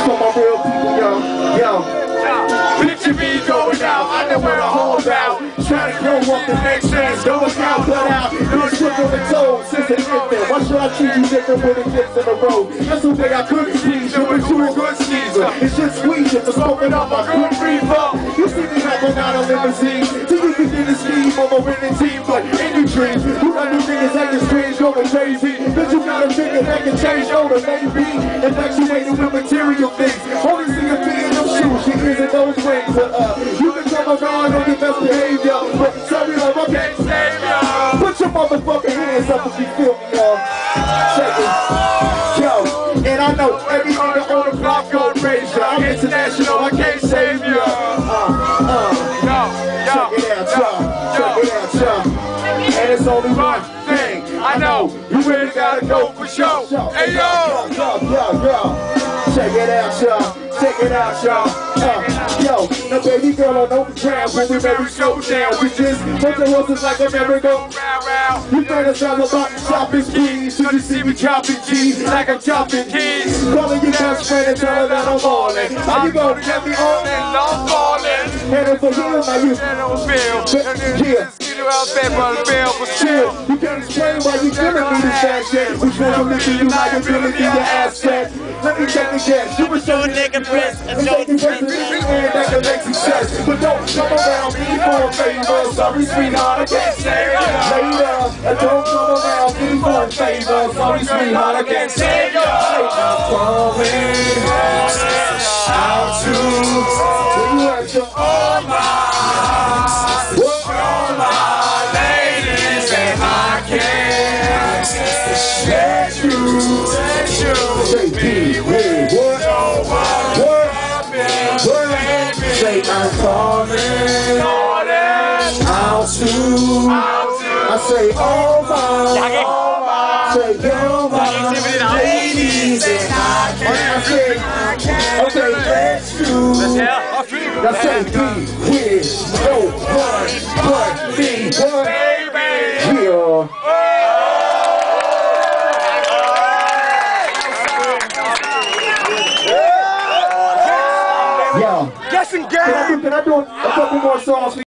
for my real people, yo. Picture me going out, I know where the hole's out. Trying to grow up the next chance, no account put out. Been stripped on the toes since an infant. Why should I treat you different when it gets in the road? That's the way I couldn't please you, but you a good sneezer. It's just squeeze you for smoking up my good breathe up. You see me hopping out of limousine, till you begin to scheme on my winning team. But in your dreams, you got new niggas acting strange, going crazy. But you got a figure that can change, older maybe. Infatuated with material things. Only see a thing in those shoes, she is in those rings. You can come around on your best behavior, but tell me like I can't save ya. Put your motherfucking hands up if you feel me, y'all. Check it. Yo, and I know every nigga on the block gon' raise ya. I'm international, I can't save ya. Check it out, y'all. Check it out, y'all. And it's only one thing I know. You really gotta go for sure. Hey, yo. Check it out, y'all. Check it out, y'all. Yo, now baby girl on no ground when we marry showdown. We just put the horses like a merry-go-round. You fantasize about shopping keys. Till you see me dropping keys like I'm dropping keys. Calling your best friend and tell her that I'm on it. How you gonna get me on it? I'm falling. Headed for here, now you yeah. Chill, you can't explain why you giving me this bad shit. Which one will you like your ability, your asset? Let me take the guess. You were so nigga press and taking questions and that can make success. But don't come around me for a favor. Sorry, sweetheart, I can't save you later. Don't come around me for a favor. Sorry, sweetheart, I can't save you. I'm falling out to you at your all my ladies, and I can't let you be with what? Say I'm falling out to I say all my say you're my ladies, and I can't okay, let you I say be with no one but me, baby. Yo, can I do a couple more songs?